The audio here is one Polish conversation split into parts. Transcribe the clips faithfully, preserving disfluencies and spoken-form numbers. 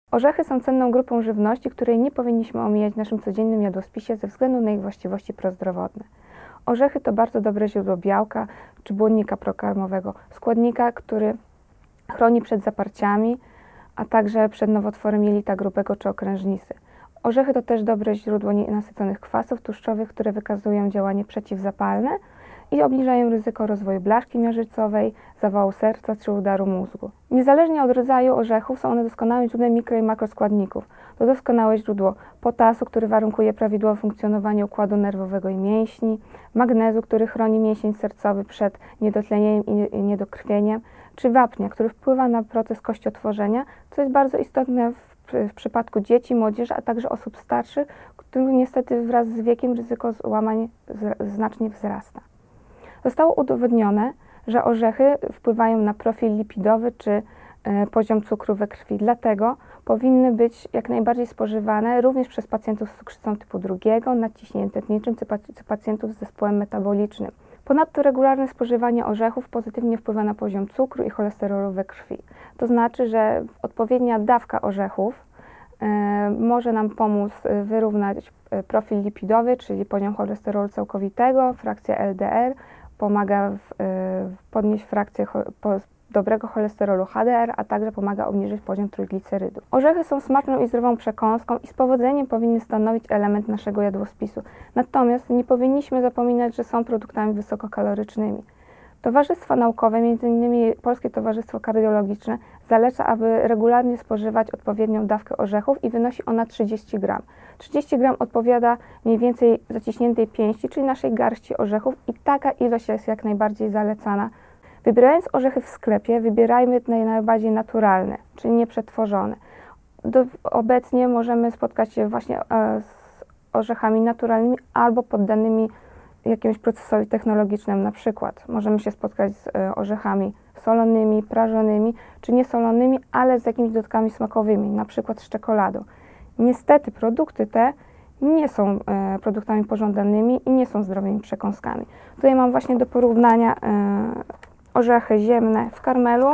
Orzechy są cenną grupą żywności, której nie powinniśmy omijać w naszym codziennym jadłospisie ze względu na ich właściwości prozdrowotne. Orzechy to bardzo dobre źródło białka czy błonnika prokarmowego, składnika, który chroni przed zaparciami, a także przed nowotworem jelita grubego czy okrężnicy. Orzechy to też dobre źródło nienasyconych kwasów tłuszczowych, które wykazują działanie przeciwzapalne i obniżają ryzyko rozwoju blaszki miażdżycowej, zawału serca czy udaru mózgu. Niezależnie od rodzaju orzechów są one doskonałym źródłem mikro i makroskładników. To doskonałe źródło potasu, który warunkuje prawidłowe funkcjonowanie układu nerwowego i mięśni, magnezu, który chroni mięsień sercowy przed niedotlenieniem i niedokrwieniem, czy wapnia, który wpływa na proces kościotworzenia, co jest bardzo istotne w, w przypadku dzieci, młodzieży, a także osób starszych, których niestety wraz z wiekiem ryzyko złamań znacznie wzrasta. Zostało udowodnione, że orzechy wpływają na profil lipidowy czy e, poziom cukru we krwi. Dlatego powinny być jak najbardziej spożywane również przez pacjentów z cukrzycą typu drugiego, nadciśnieniem tętniczym czy pacjentów z zespołem metabolicznym. Ponadto regularne spożywanie orzechów pozytywnie wpływa na poziom cukru i cholesterolu we krwi. To znaczy, że odpowiednia dawka orzechów e, może nam pomóc wyrównać profil lipidowy, czyli poziom cholesterolu całkowitego, frakcja L D R, pomaga w, w podnieść frakcję po, dobrego cholesterolu H D R, a także pomaga obniżyć poziom trójglicerydów. Orzechy są smaczną i zdrową przekąską i z powodzeniem powinny stanowić element naszego jadłospisu. Natomiast nie powinniśmy zapominać, że są produktami wysokokalorycznymi. Towarzystwa naukowe, między innymi Polskie Towarzystwo Kardiologiczne, zaleca, aby regularnie spożywać odpowiednią dawkę orzechów i wynosi ona trzydzieści gram. trzydzieści gram odpowiada mniej więcej zaciśniętej pięści, czyli naszej garści orzechów, i taka ilość jest jak najbardziej zalecana. Wybierając orzechy w sklepie, wybierajmy te najbardziej naturalne, czyli nieprzetworzone. Do, obecnie możemy spotkać się właśnie e, z orzechami naturalnymi albo poddanymi jakiemuś procesowi technologicznemu. Na przykład możemy się spotkać z e, orzechami solonymi, prażonymi czy niesolonymi, ale z jakimiś dodatkami smakowymi, na przykład z czekoladą. Niestety produkty te nie są e, produktami pożądanymi i nie są zdrowymi przekąskami. Tutaj mam właśnie do porównania e, orzechy ziemne w karmelu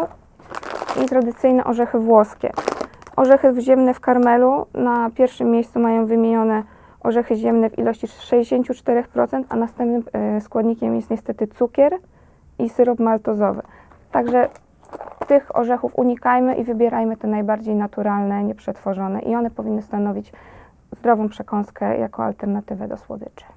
i tradycyjne orzechy włoskie. Orzechy ziemne w karmelu na pierwszym miejscu mają wymienione orzechy ziemne w ilości sześćdziesiąt cztery procent, a następnym składnikiem jest niestety cukier i syrop maltozowy. Także tych orzechów unikajmy i wybierajmy te najbardziej naturalne, nieprzetworzone, i one powinny stanowić zdrową przekąskę jako alternatywę do słodyczy.